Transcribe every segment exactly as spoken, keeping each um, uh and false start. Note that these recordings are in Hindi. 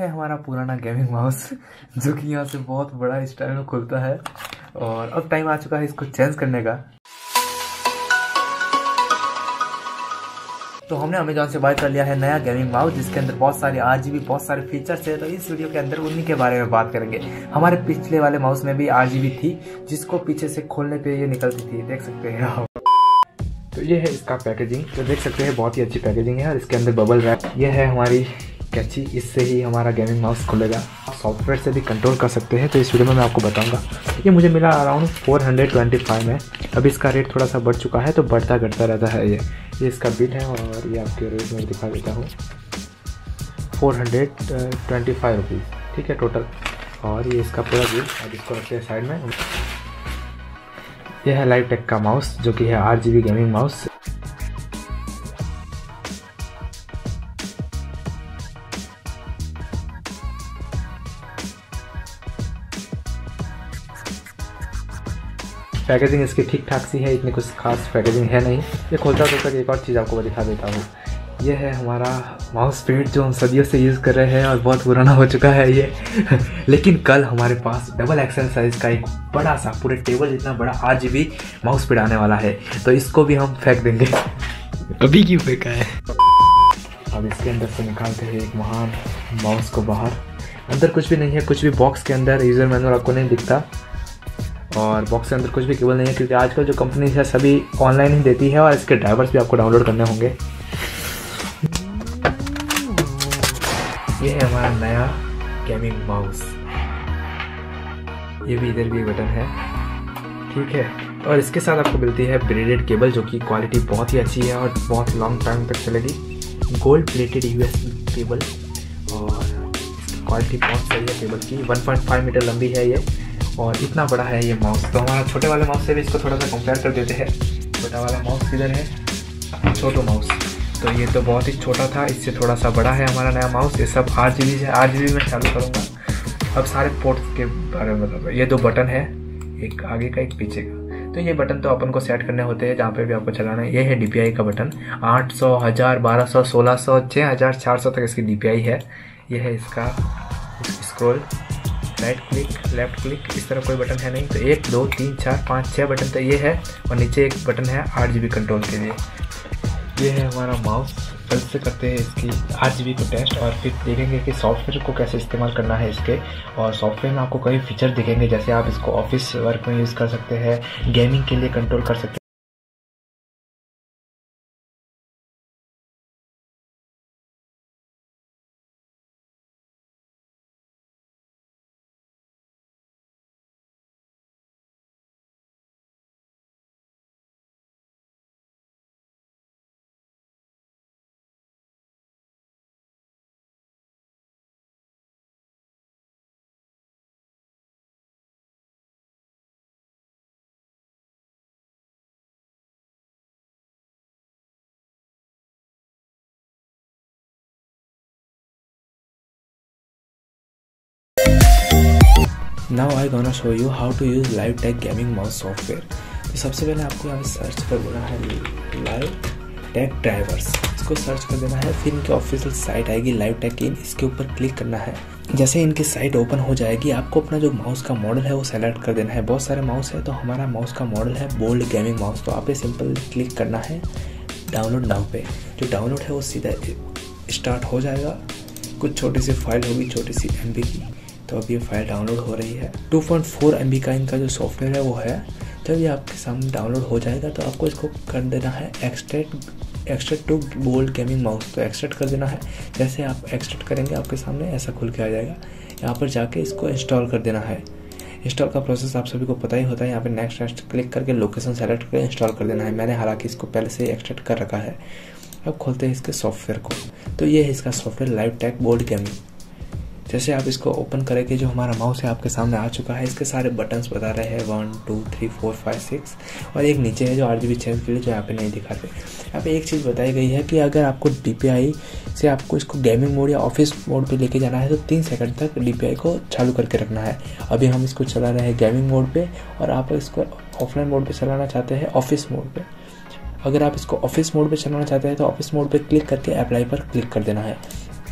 है हमारा पुराना गेमिंग माउस जो कि यहाँ से बहुत बड़ा स्टाइल में खुलता है और अब टाइम आ चुका है इसको चेंज करने का। तो हमने अमेजोन से बाय कर लिया है नया गेमिंग माउस जिसके अंदर बहुत सारे आरजीबी बहुत सारे फीचर्स है। तो इस वीडियो के अंदर उन्हीं के बारे में बात करेंगे। हमारे पिछले वाले माउस में भी आरजीबी थी जिसको पीछे से खोलने पे ये निकलती थी, देख सकते हैं आप। तो ये है इसका पैकेजिंग, तो देख सकते हैं बहुत ही अच्छी पैकेजिंग है और इसके अंदर बबल रैप। ये है हमारी कैची, इससे ही हमारा गेमिंग माउस खुलेगा। सॉफ्टवेयर से भी कंट्रोल कर सकते हैं, तो इस वीडियो में मैं आपको बताऊंगा। ये मुझे मिला around four hundred twenty five में। अभी इसका रेट थोड़ा सा बढ़ चुका है, तो बढ़ता घटता रहता है। ये ये इसका बिल है और ये आपके रेट में दिखा देता हूँ, four hundred twenty five rupees, ठीक है टोटल। और ये इसका पूरा बिल, अब इसको रखते हैं साइड में। यह है लाइव टेक का माउस जो कि है R G B gaming mouse. Packaging इसकी ठीक ठाक सी है, इतनी कुछ खास पैकेजिंग है नहीं। ये खोलता तो तक एक और चीज़ आपको दिखा देता हूँ। ये है हमारा माउस पैड जो हम सदियों से यूज़ कर रहे हैं और बहुत पुराना हो चुका है ये लेकिन कल हमारे पास डबल एक्सेल साइज़ का एक बड़ा सा पूरे टेबल जितना बड़ा R G B mouse pad आने वाला है, तो इसको भी हम फेंक देंगे। अभी क्यों फेंका है? अब इसके अंदर से निकालते हैं एक महान माउस को बाहर। अंदर कुछ भी नहीं है, कुछ भी बॉक्स के अंदर यूज़र मैनुअल आपको नहीं दिखता और बॉक्स के अंदर कुछ भी केबल नहीं है, क्योंकि आजकल जो कंपनी है सभी ऑनलाइन ही देती है और इसके ड्राइवर्स भी आपको डाउनलोड करने होंगे। ये है हमारा नया गेमिंग माउस, ये भी इधर भी बटन है, ठीक है। और इसके साथ आपको मिलती है ब्रेडेड केबल जो कि क्वालिटी बहुत ही अच्छी है और बहुत लॉन्ग टाइम तक चलेगी। गोल्ड प्लेटेड यूएसबी केबल और इसकी क्वालिटी बहुत सही है केबल की। वन पॉइंट फाइव मीटर लंबी है ये और इतना बड़ा है ये माउस। तो हमारा छोटे वाले माउस से भी इसको थोड़ा सा कंपेयर कर देते हैं। छोटा वाला माउस किधर है? छोटो माउस, तो ये तो बहुत ही छोटा था, इससे थोड़ा सा बड़ा है हमारा नया माउस। ये सब आर जी बी से आर जी बी में चालू करूँगा। अब सारे पोर्ट्स के बारे में बताऊँगा। ये दो बटन है, एक आगे का एक पीछे का। तो ये बटन तो अपन को सेट करने होते हैं जहाँ पे भी आपको चलाना है। ये है डी पी आई का बटन, आठ सौ, हज़ार, बारह सौ, सोलह सौ, छः हज़ार चार सौ तक इसकी डी पी आई है। ये है इसका scroll, right click, left click, इस तरह कोई बटन है नहीं। तो एक, दो, तीन, चार, पाँच, छः बटन तो ये है और नीचे एक बटन है आर जी बी कंट्रोल के लिए। ये है हमारा माउस। कल से करते हैं इसकी आर जी बी को टेस्ट और फिर देखेंगे कि सॉफ्टवेयर को कैसे इस्तेमाल करना है इसके। और सॉफ्टवेयर में आपको कई फीचर दिखेंगे, जैसे आप इसको ऑफिस वर्क में यूज़ कर सकते हैं, गेमिंग के लिए कंट्रोल कर सकते हैं। Now I gonna show you how to use Live Tech gaming mouse software. तो सबसे पहले आपको यहाँ पे सर्च कर देना है लाइव टेक ड्राइवर्स, इसको सर्च कर देना है। फिर इनकी ऑफिशियल साइट आएगी लाइव टेक इन, इसके ऊपर क्लिक करना है। जैसे इनकी साइट ओपन हो जाएगी आपको अपना जो माउस का मॉडल है वो सेलेक्ट कर देना है। बहुत सारे माउस है, तो हमारा माउस का मॉडल है बोल्ड गेमिंग माउस। तो आप सिंपल क्लिक करना है डाउनलोड नाउ पे। जो डाउनलोड है वो सीधा स्टार्ट हो जाएगा। कुछ छोटी सी फाइल होगी, छोटी सी एम बी की। तो अब ये फाइल डाउनलोड हो रही है। Two point four M B का इनका जो सॉफ्टवेयर है वो है। जब ये आपके सामने डाउनलोड हो जाएगा तो आपको इसको कर देना है extract extract to bold gaming mouse. तो एक्सट्रैक्ट कर देना है। जैसे आप एक्सट्रैक्ट करेंगे आपके सामने ऐसा खुल के आ जाएगा। यहाँ पर जाके इसको इंस्टॉल कर देना है। इंस्टॉल का प्रोसेस आप सभी को पता ही होता है। यहाँ पे नेक्स्ट नेक्स्ट क्लिक करके लोकेशन सेलेक्ट करके इंस्टॉल कर देना है। मैंने हालांकि इसको पहले से एक्सट्रैक्ट कर रखा है। अब खोलते हैं इसके सॉफ्टवेयर को। तो ये है इसका software Live Tech bold gaming. जैसे आप इसको ओपन करेंगे जो हमारा माउस है आपके सामने आ चुका है। इसके सारे बटन्स बता रहे हैं one two three four five six और एक नीचे है जो आर जी बी चेंज के लिए, जो यहाँ पे नहीं दिखाते। यहाँ पे एक चीज़ बताई गई है कि अगर आपको डी पी आई से आपको इसको गेमिंग मोड या ऑफिस मोड पे लेके जाना है तो तीन सेकंड तक डी पी आई को चालू करके रखना है। अभी हम इसको चला रहे हैं गेमिंग मोड पे और आप इसको ऑफलाइन मोड पे चलाना चाहते हैं ऑफिस मोड पे। अगर आप इसको ऑफिस मोड पे चलाना चाहते हैं तो ऑफिस मोड पे क्लिक करके अप्लाई पर क्लिक कर देना है।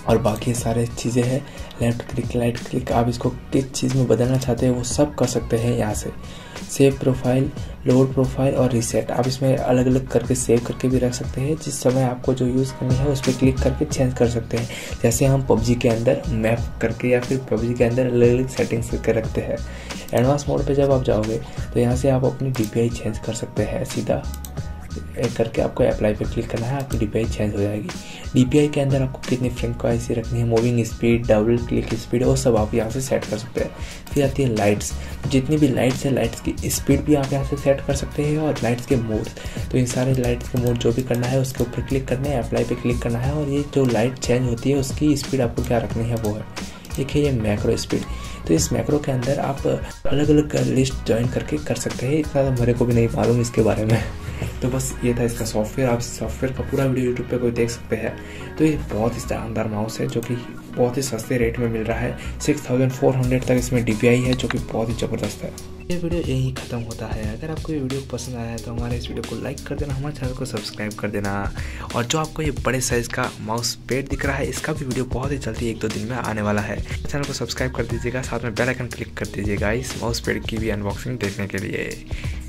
और बाकी सारे चीज़ें हैं, लेफ्ट क्लिक राइट क्लिक, आप इसको किस चीज़ में बदलना चाहते हैं वो सब कर सकते हैं यहाँ से। सेव प्रोफाइल, लोड प्रोफाइल और रीसेट, आप इसमें अलग अलग करके सेव करके भी रख सकते हैं। जिस समय आपको जो यूज़ करनी है उस पर क्लिक करके चेंज कर सकते हैं। जैसे हम पबजी के अंदर मैप करके या फिर पबजी के अंदर अलग अलग सेटिंग्स करके रखते हैं। एडवांस मोड पे जब आप जाओगे तो यहाँ से आप अपनी डी पी आई चेंज कर सकते हैं। सीधा एक करके आपको अप्लाई पे क्लिक करना है, आपकी डी पी आई चेंज हो जाएगी। डी पी आई के अंदर आपको कितनी फ्रीक्वेंसी रखनी है, moving speed, double click speed, वो सब आप यहाँ से सेट कर सकते हैं। फिर आती है लाइट्स, जितनी भी लाइट्स है लाइट्स की स्पीड भी आप यहाँ से सेट कर सकते हैं और लाइट्स के मोड, तो इन सारे लाइट्स के मोड जो भी करना है उसके ऊपर क्लिक करना है, अप्लाई पे क्लिक करना है और ये जो लाइट चेंज होती है उसकी स्पीड आपको क्या रखनी है वो है। एक है ये मैक्रो स्पीड, तो इस मैक्रो के अंदर आप अलग अलग लिस्ट ज्वाइन करके कर सकते हैं। इतना तो मेरे को भी नहीं मालूम इसके बारे में। तो बस ये था इसका सॉफ्टवेयर, आप सॉफ्टवेयर का पूरा वीडियो यूट्यूब पे कोई देख सकते हैं। तो ये बहुत ही शानदार माउस है जो कि बहुत ही सस्ते रेट में मिल रहा है। सिक्स थाउजेंड फोर हंड्रेड तक इसमें डी पी आई है जो कि बहुत ही ज़बरदस्त है। ये वीडियो यही खत्म होता है। अगर आपको ये वीडियो पसंद आया है तो हमारे इस वीडियो को लाइक कर देना, हमारे चैनल को सब्सक्राइब कर देना। और जो आपको ये बड़े साइज़ का माउस पैड दिख रहा है इसका भी वीडियो बहुत ही जल्दी एक दो दिन में आने वाला है। चैनल को सब्सक्राइब कर दीजिएगा, साथ में बेल आइकन क्लिक कर दीजिएगा इस माउस पैड की भी अनबॉक्सिंग देखने के लिए।